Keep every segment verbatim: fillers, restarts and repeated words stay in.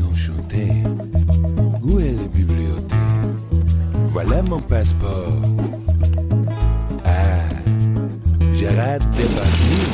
enchanté. Où est la bibliothèque? Voilà mon passeport. Ah, j'arrête de partir.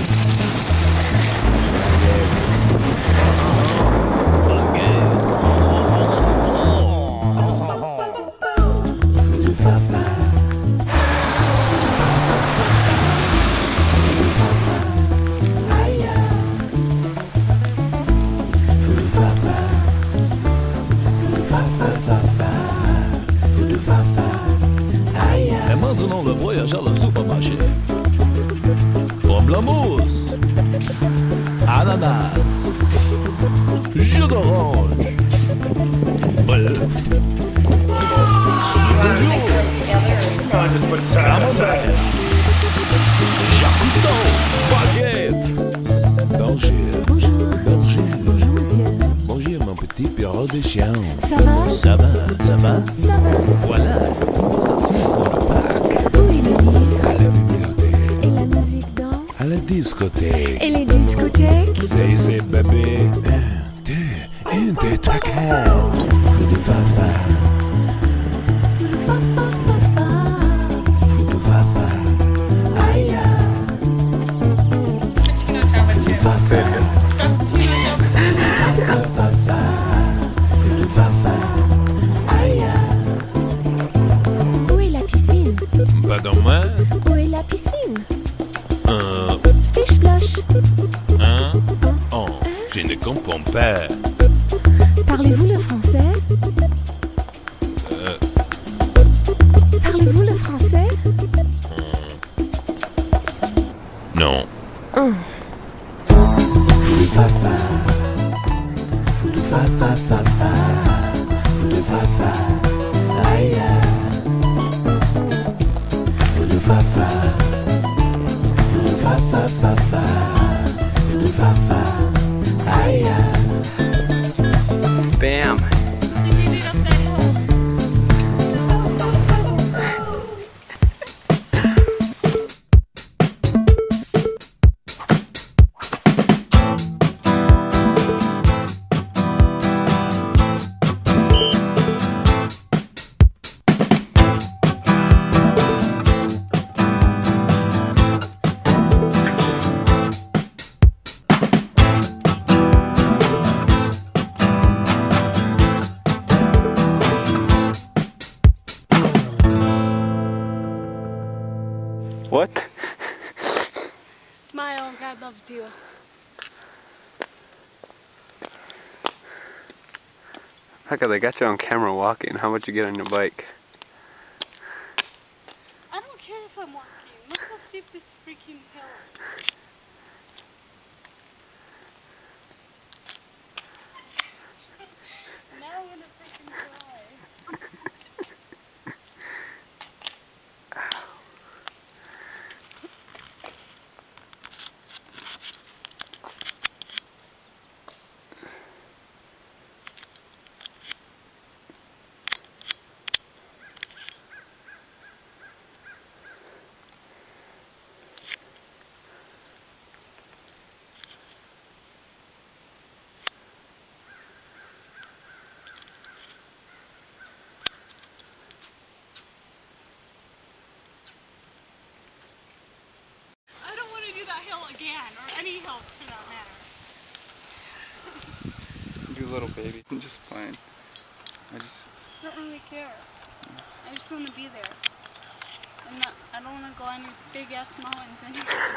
Et maintenant le voyage à la supermarché. Pomme la mousse, ananas, jus d'orange, bref, soupe de jour, camembert, charcuterie, baguette. Bonjour. Bonjour. Bonjour. Bonjour, monsieur. Bonjour, mon petit perro de chien. Ça va? Ça va, ça va. Ça va. Voilà, conversation pour le parc. Où est le livre? À la bibliothèque. Et la musique danse? À la discothèque. Et les discothèques? C'est, c'est bébé. Un, deux, un, deux, trois, quatre. Fou de fafa. Fa, fa, fa, fa. Fou de fafa. Aïe. Fou de fafa. Fafa, fafa. Fou de fafa. Aïe. Où est la piscine? Pardon, moi? Où est la piscine? Un, Splish Splosh. un, oh, je ne comprends pas. Parlez-vous le français? Euh, Parlez-vous le français? non. Oh. Fou de fafa. Fou de fafa, fafa. Fou de fafa. Aïe. Fou de fafa. Fou de fafa, fafa. Fou de fafa. Aïe. Bam. What? Smile, God loves you. Look, they got you on camera walking. How much you get on your bike? I don't care if I'm walking. Look how steep this freaking hill is. Now I'm gonna freaking cry. Again, or any hill for that matter. You little baby. I'm just playing. I just... I don't really care. I just want to be there. And not, I don't want to go on any big ass mountains anymore.